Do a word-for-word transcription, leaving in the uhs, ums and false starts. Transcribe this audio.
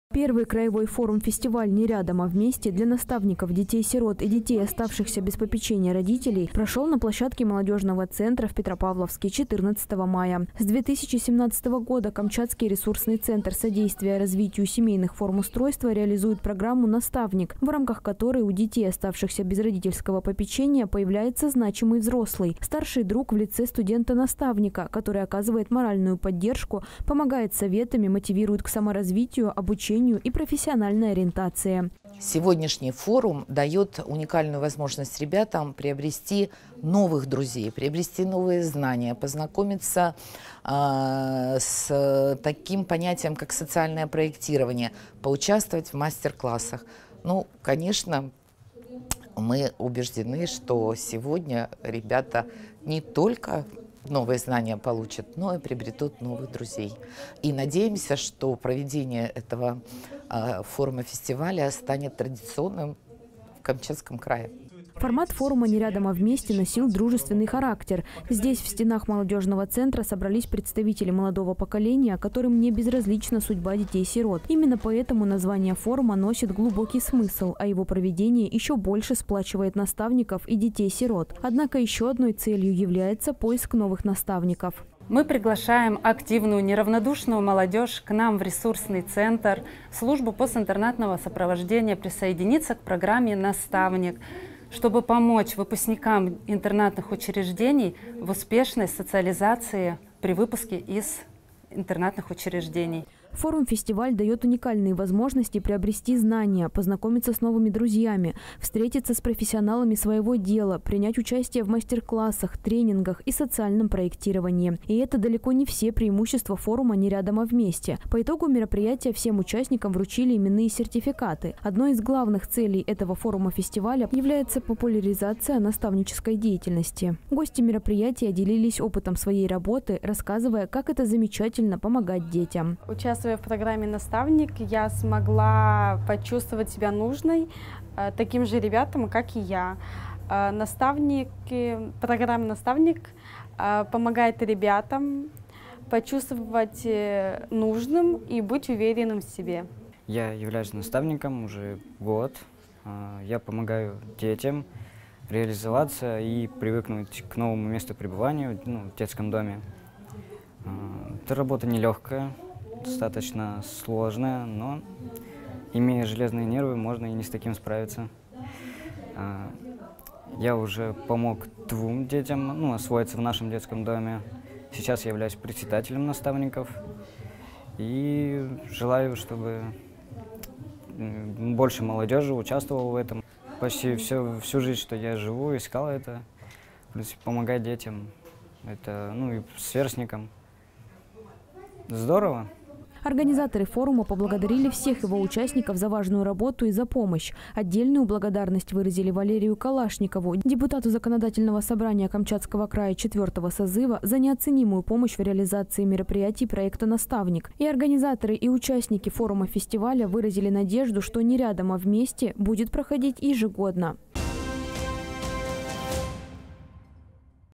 Первый краевой форум-фестиваль «Не рядом, а вместе» для наставников, детей-сирот и детей, оставшихся без попечения родителей, прошел на площадке молодежного центра в Петропавловске четырнадцатого мая. С две тысячи семнадцатого года Камчатский ресурсный центр содействия развитию семейных форм устройства реализует программу «Наставник», в рамках которой у детей, оставшихся без родительского попечения, появляется значимый взрослый, старший друг в лице студента-наставника, который оказывает моральную поддержку, помогает советами, мотивирует к саморазвитию, обучению и профессиональной ориентации. Сегодняшний форум дает уникальную возможность ребятам приобрести новых друзей, приобрести новые знания, познакомиться э, с таким понятием, как социальное проектирование, поучаствовать в мастер-классах. Ну, конечно, мы убеждены, что сегодня ребята не только новые знания получат, но и приобретут новых друзей. И надеемся, что проведение этого э, форума-фестиваля станет традиционным в Камчатском крае. Формат форума «Не рядом, а вместе» носил дружественный характер. Здесь, в стенах молодежного центра, собрались представители молодого поколения, которым не безразлична судьба детей-сирот. Именно поэтому название форума носит глубокий смысл, а его проведение еще больше сплачивает наставников и детей-сирот. Однако еще одной целью является поиск новых наставников. Мы приглашаем активную, неравнодушную молодежь к нам в ресурсный центр, службу постинтернатного сопровождения присоединиться к программе «Наставник», чтобы помочь выпускникам интернатных учреждений в успешной социализации при выпуске из интернатных учреждений. Форум-фестиваль дает уникальные возможности приобрести знания, познакомиться с новыми друзьями, встретиться с профессионалами своего дела, принять участие в мастер-классах, тренингах и социальном проектировании. И это далеко не все преимущества форума «Не рядом, а вместе». По итогу мероприятия всем участникам вручили именные сертификаты. Одной из главных целей этого форума-фестиваля является популяризация наставнической деятельности. Гости мероприятия делились опытом своей работы, рассказывая, как это замечательно помогать детям. Участвуя в программе «Наставник», я смогла почувствовать себя нужной э, таким же ребятам, как и я. Э, наставник, программа «Наставник» э, помогает ребятам почувствовать э, нужным и быть уверенным в себе. Я являюсь наставником уже год. Э, я помогаю детям реализоваться и привыкнуть к новому месту пребывания, ну, в детском доме. Э, это работа нелегкая. Достаточно сложная, но имея железные нервы, можно и не с таким справиться. Я уже помог двум детям, ну, освоиться в нашем детском доме. Сейчас я являюсь председателем наставников и желаю, чтобы больше молодежи участвовала в этом. Почти все, всю жизнь, что я живу, искал это, в принципе, помогать детям, это, ну, и сверстникам. Здорово. Организаторы форума поблагодарили всех его участников за важную работу и за помощь. Отдельную благодарность выразили Валерию Калашникову, депутату Законодательного собрания Камчатского края четвертого созыва, за неоценимую помощь в реализации мероприятий проекта «Наставник». И организаторы, и участники форума-фестиваля выразили надежду, что «Не рядом, а вместе» будет проходить ежегодно.